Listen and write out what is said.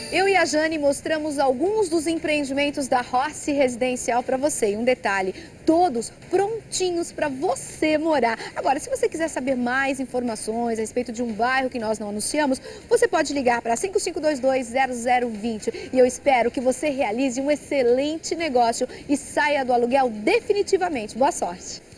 Eu e a Jane mostramos alguns dos empreendimentos da Rossi Residencial para você. E um detalhe, todos prontinhos para você morar. Agora, se você quiser saber mais informações a respeito de um bairro que nós não anunciamos, você pode ligar para 5522-0020. E eu espero que você realize um excelente negócio e saia do aluguel definitivamente. Boa sorte!